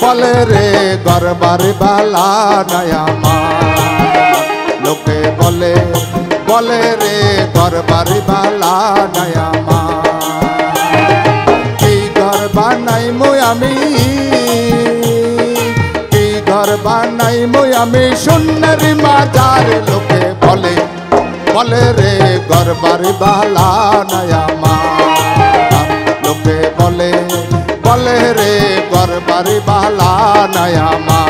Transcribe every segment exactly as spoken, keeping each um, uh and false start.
বলে রে গরবারি বালা নয়া মা লোকে বলে বলে রে গরবারি বালা নয়া মা কি ঘর বানাই মুই আমি কি ঘর বানাই মুই আমি সুন্দর মাজার লোকে বলে বলে রে গরবারি বালা নয়া মা লোকে বলে বলে রে গরবারি বালা নয়া মা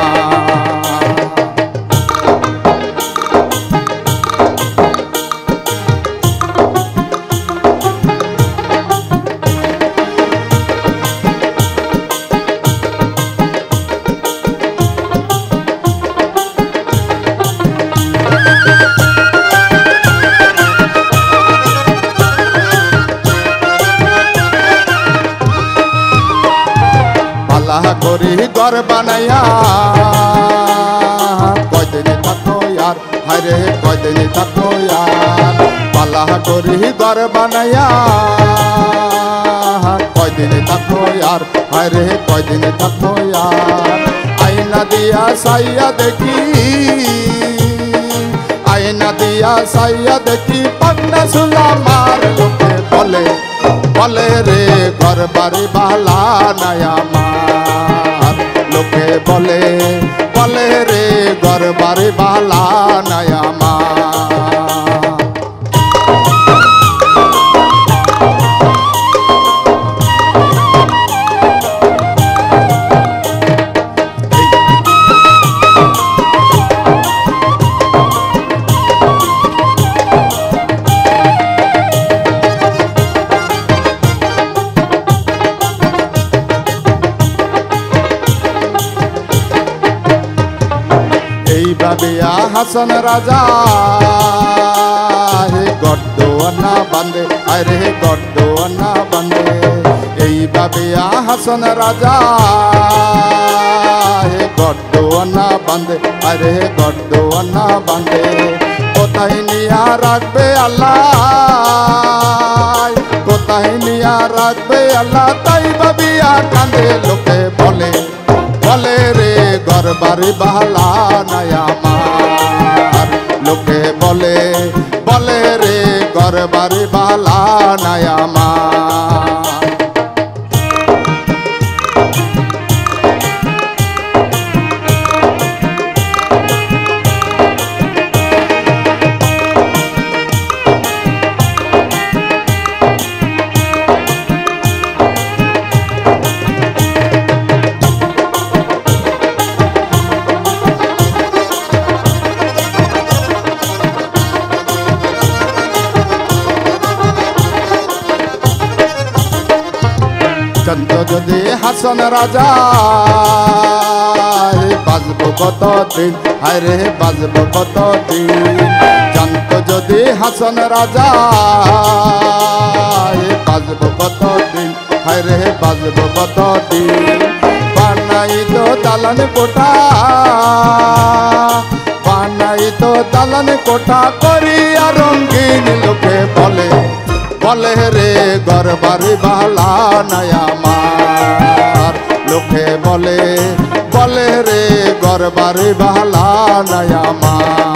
করি ঘর বানাইয়া কয়দিন থাকো यार হায়রে কয়দিন থাকো यार পালা করি ঘর বানাইয়া কয়দিন থাকো यार হায়রে কয়দিন থাকো यार আয়না দিয়া সাইয়া দেখি আয়না দিয়া সাইয়া দেখি পান্না সুলা মার লোকে বলে বলে রে ঘর বাড়ি বালা নয়া মা লোকে বলে বলে রে গরবারি বালা নয়া মা বিয়া হাসন রাজা হে গড্ডোয়ানা বান্দে আরে গড্ডোয়ানা বান্দে এই বিয়া হাসন রাজা হে গড্ডোয়ানা বান্দে আরে গড্ডোয়ানা বান্দে কোথায় নিয়া রাখবে আল্লাহ কোথায় নিয়া রাখবে আল্লাহ তাই বাবিয়া কান্দে লোকে বলে বলে রে গরবারি বালা নয়া মা লোকে বলে বলে রে গরবারি বালা নয়া মা চন্দ্র যদি হাসন রাজা বাজব কত দিন হায়রে বাজব কত দিন চন্দ্র যদি হাসন রাজা বাজব কত দিন হায়রে বাজব কত দিন বানাই তো দালান কোঠা বানাই তো দালান কোঠা করিয়া রঙিন লোকে বলে বলে রে গরবারি বালা নয়া মা লোকে বলে বলে রে গরবারি বালা নয়া মা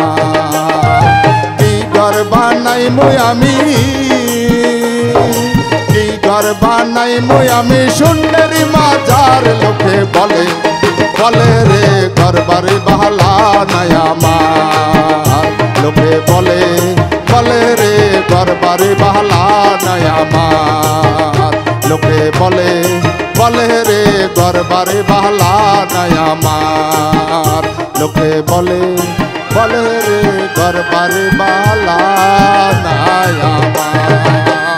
কি ঘর বানাই মুই আমি কি ঘর বানাই মুই আমি সুন্দরী মাজার লোকে বলে বলে রে গরবারি বালা নয়া মা লোকে বলে বলে রে গরবারি বালা নয়া মা লোকে বলে বলে রে গরবারি বালা নয়া মা লোকে বলে বলে রে গরবারি বালা নয়া মা।